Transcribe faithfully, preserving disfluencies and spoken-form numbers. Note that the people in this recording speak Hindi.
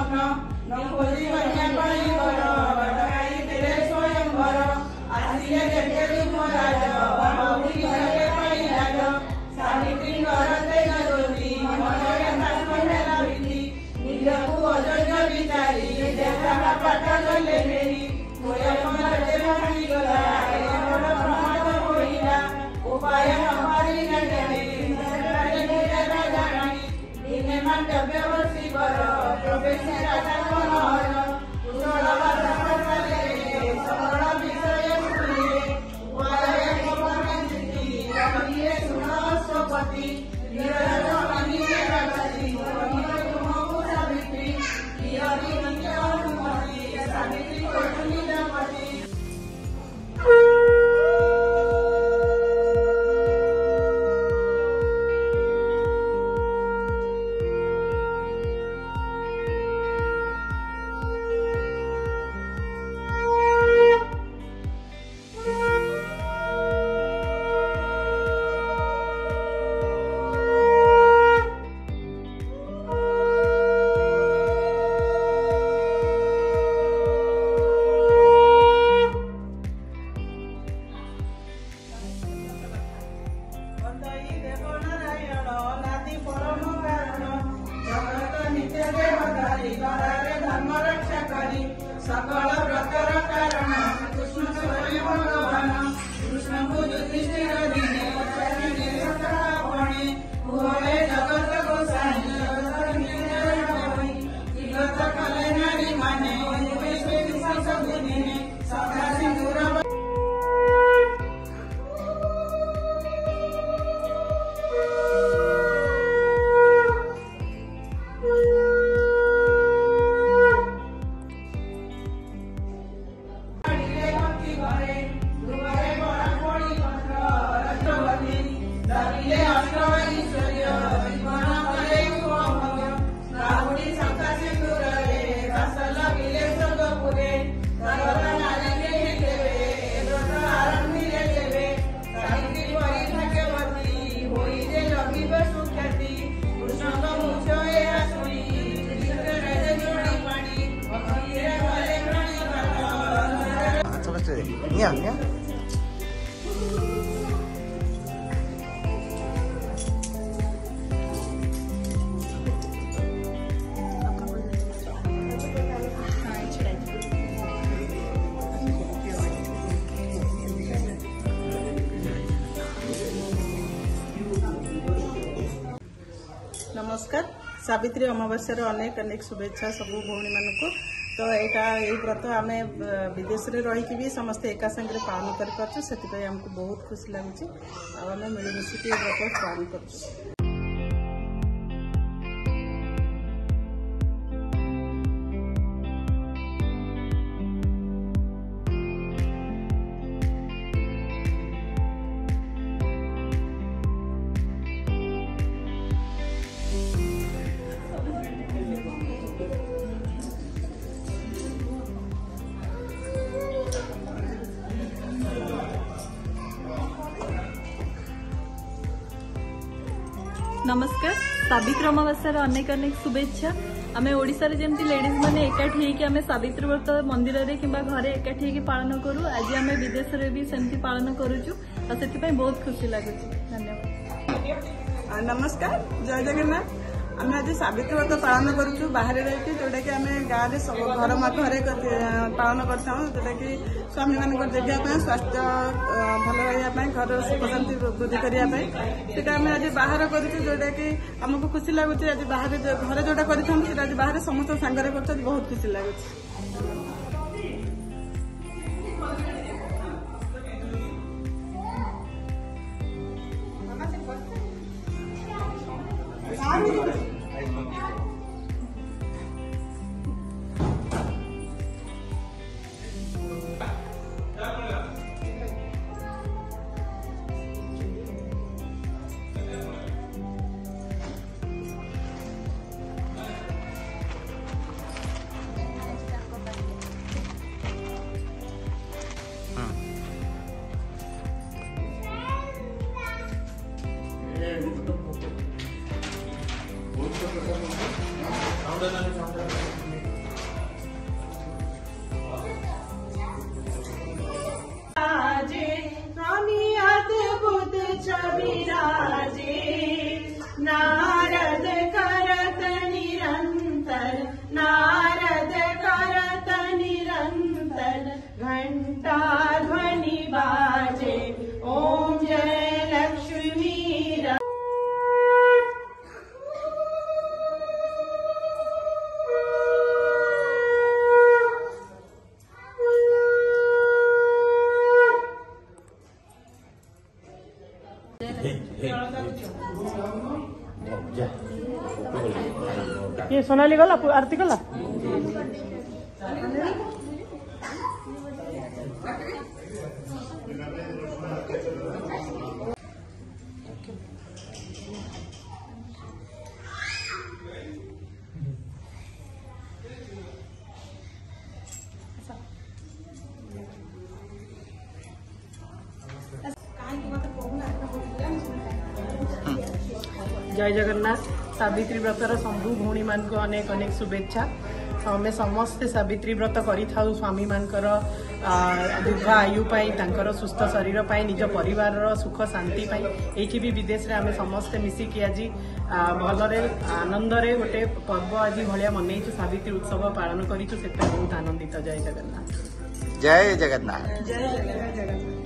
स्वप्न न खोजी कन्या पाई बर बटकाई तेरे स्वयंवर आसिले देखेली मोराज बहुरी घरे पाई राज सावित्री करते न ज्योति मनोरे नाचमेला विधि निजकु अजय विचारी देखा पाठ गले मेरी मोय मरते भांगी गला बड़ प्रमाद होइला उपाय हमारी न जाने दिने मंडपे वर्षी बर प्रवेश राजा मनोहर कुशल वार्ता प्रचारे सकल विषय सुनिए उपाय गोपनीति रमणीय सुनस्वपति निरज मणिये राजति मणिये तुमको सावित्री हरि नित्य अनुमति सावित्री कोटुली दंपति सकल व्रतर कारण कृष्ण स्वयं भगवान कृष्ण को युधिष्ठिर दिने हुए जगत गोसाई विगत कले नारी माने सदा सिंदूर Yeah, yeah. नमस्कार सावित्री अमावास्यार अनेक अनेक शुभेच्छा सब भौणी मानक तो यहाँ ये व्रत आम विदेश में रहीकि भी समस्ते एका संगे पालन कर आमको बहुत खुशी लगुच आम मिलमिशिक व्रत पालन कर। नमस्कार सावित्री अमावास्यार अनेक अनेक शुभेच्छा आम ओडिशा जमी लेडीज मैंने एकाठी होकर आम सावित्री व्रत मंदिर में कि घरे एकाठी होकर पालन करूँ आज आम विदेश में भी सेमती पालन करुचु से बहुत खुशी लगुच। धन्यवाद। नमस्कार जय जगन्नाथ आम आज सावित्री व्रत पालन करुचु बाहर रही जोटा कि आम गाँव में सब घर घरे पालन करता जोटा कि स्वामी मान देखापी स्वास्थ्य भल रहा घर सुख शांति वृद्धि करने से आम आज बाहर करुचु जोटा कि आमको खुशी लगुच आज बाहर घरे जोटा कर आज बाहर समस्त सांगे कर बहुत खुशी लगुच। स्वामी अद्भुत छवि राजे नारद करत निरंतर नारद करत निरंतर घंटा ध्वनि बाजे ओम जय लक्ष्मी ये सोनाली गला आरती गला जय जगन्नाथ सावित्री व्रतर शंभु भौणी मान को अनेक अनेक शुभेच्छा आम समस्ते सावित्री व्रत करिथाउ स्वामी मानकर दीर्घ आयु पाई तांकर सुस्थ शरीर पाई निज परिवार सुख शांति पाई एठी भी विदेश रे आमे समस्ते मिसिकी आज भलरे आनंदरे गोटे पर्व आज भलिया मनैछु सावित्री उत्सव पालन करिछु से बहुत आनंदित। जय जगन्नाथ जय जगन्नाथ जय जगन्नाथ।